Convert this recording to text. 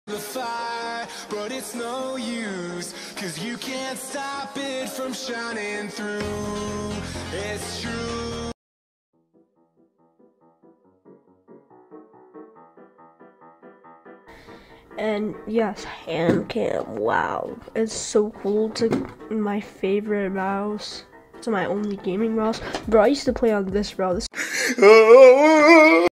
the fire, but it's no use, 'cause you can't stop it from shining through. It's true. And yes, hand cam, wow, it's so cool. It's like my favorite mouse. It's my only gaming mouse. Bro, I used to play on this, bro.